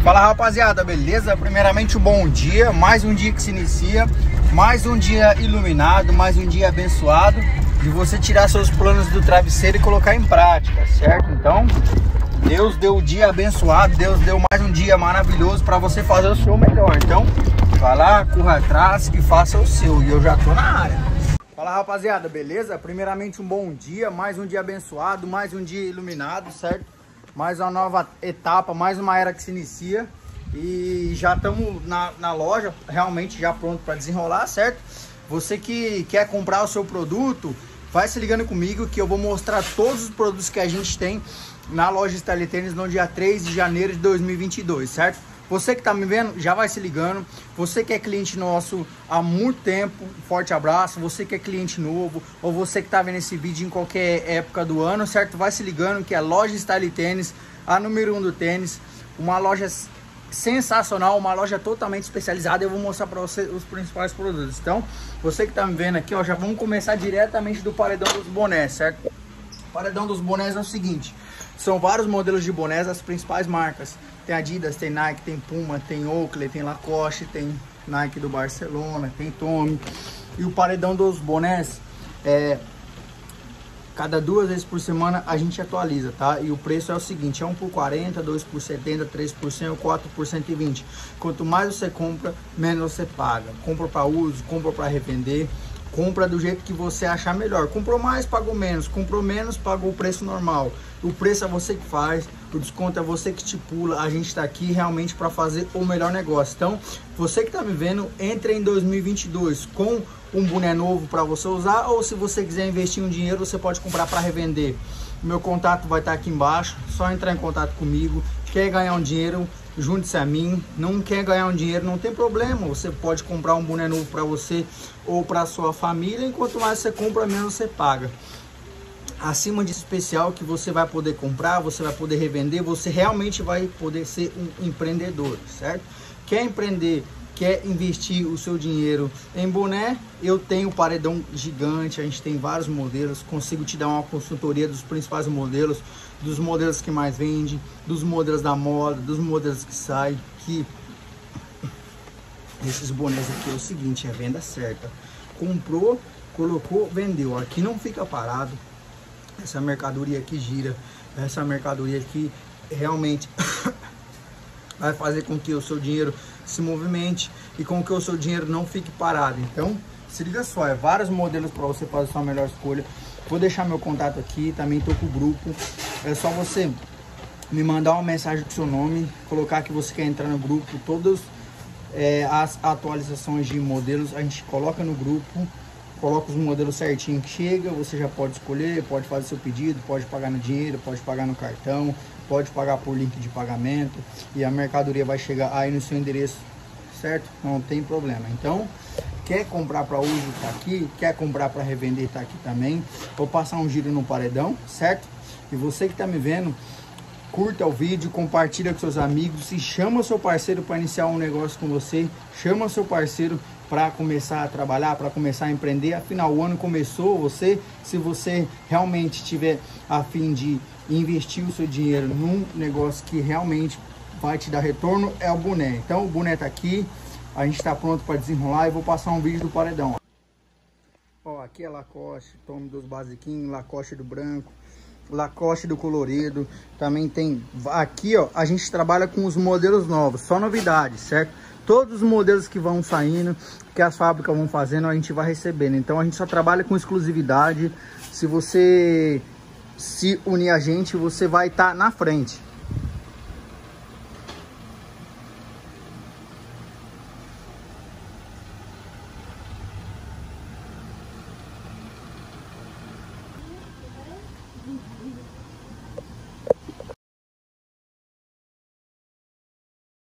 Fala rapaziada, beleza? Primeiramente um bom dia, mais um dia que se inicia, mais um dia iluminado, mais um dia abençoado de você tirar seus planos do travesseiro e colocar em prática, certo? Então, Deus deu o dia abençoado, Deus deu mais um dia maravilhoso para você fazer o seu melhor. Então, vai lá, corra atrás e faça o seu, e eu já tô na área. Fala rapaziada, beleza? Primeiramente um bom dia, mais um dia abençoado, mais um dia iluminado, certo? Mais uma nova etapa, mais uma era que se inicia. E já estamos na loja, realmente já pronto para desenrolar, certo? Você que quer comprar o seu produto, vai se ligando comigo que eu vou mostrar todos os produtos que a gente tem na loja Style Tênis no dia 3 de janeiro de 2022, certo? Você que tá me vendo, já vai se ligando. Você que é cliente nosso há muito tempo, forte abraço. Você que é cliente novo, ou você que tá vendo esse vídeo em qualquer época do ano, certo? Vai se ligando que é a loja Style Tênis, a número 1 do tênis. Uma loja sensacional, uma loja totalmente especializada. Eu vou mostrar para você os principais produtos. Então, você que tá me vendo aqui, ó, já vamos começar diretamente do paredão dos bonés, certo? O paredão dos bonés é o seguinte: são vários modelos de bonés das principais marcas. Tem Adidas, tem Nike, tem Puma, tem Oakley, tem Lacoste, tem Nike do Barcelona, tem Tommy. E o paredão dos bonés, cada 2 vezes por semana a gente atualiza, tá? E o preço é o seguinte: é 1 por 40, 2 por 70, 3 por 100, 4 por 120. Quanto mais você compra, menos você paga. Compra para uso, compra para revender. Compra do jeito que você achar melhor. Comprou mais, pagou menos. Comprou menos, pagou o preço normal. O preço é você que faz, o desconto é você que estipula. A gente está aqui realmente para fazer o melhor negócio. Então, você que está me vendo, entre em 2022 com um boné novo para você usar, ou se você quiser investir um dinheiro, você pode comprar para revender. Meu contato vai estar aqui embaixo, só entrar em contato comigo. Quer ganhar um dinheiro, junte-se a mim. Não quer ganhar um dinheiro, não tem problema. Você pode comprar um boné novo para você ou para sua família. Enquanto mais você compra, menos você paga. Acima disso especial que você vai poder comprar, você vai poder revender, você realmente vai poder ser um empreendedor, certo? Quer empreender, quer investir o seu dinheiro em boné? Eu tenho um paredão gigante, a gente tem vários modelos, consigo te dar uma consultoria dos principais modelos, dos modelos que mais vende, dos modelos da moda, dos modelos que saem, que esses bonés aqui é o seguinte, é venda certa. Comprou, colocou, vendeu. Aqui não fica parado. Essa mercadoria aqui gira, essa mercadoria aqui realmente vai fazer com que o seu dinheiro se movimente e com que o seu dinheiro não fique parado. Então, se liga só, é vários modelos para você fazer a sua melhor escolha. Vou deixar meu contato aqui, também tô com o grupo. É só você me mandar uma mensagem com seu nome, colocar que você quer entrar no grupo. Todas as atualizações de modelos a gente coloca no grupo. Coloca os modelos certinho que chega, você já pode escolher, pode fazer seu pedido, pode pagar no dinheiro, pode pagar no cartão, pode pagar por link de pagamento e a mercadoria vai chegar aí no seu endereço, certo? Não tem problema. Então, quer comprar para uso, tá aqui, quer comprar para revender, tá aqui também. Vou passar um giro no paredão, certo? E você que tá me vendo, curta o vídeo, compartilha com seus amigos e chama seu parceiro para iniciar um negócio com você, chama seu parceiro para começar a trabalhar, para começar a empreender. Afinal, o ano começou, se você realmente tiver a fim de investir o seu dinheiro num negócio que realmente vai te dar retorno, é o boné. Então o boné tá aqui, a gente está pronto para desenrolar e vou passar um vídeo do paredão. Ó, aqui é Lacoste, Tommy dos basiquinhos, Lacoste do branco, Lacoste do colorido, também tem aqui, ó, a gente trabalha com os modelos novos, só novidades, certo? Todos os modelos que vão saindo, que as fábricas vão fazendo, a gente vai recebendo. Então a gente só trabalha com exclusividade. Se você se unir a gente, você vai estar na frente.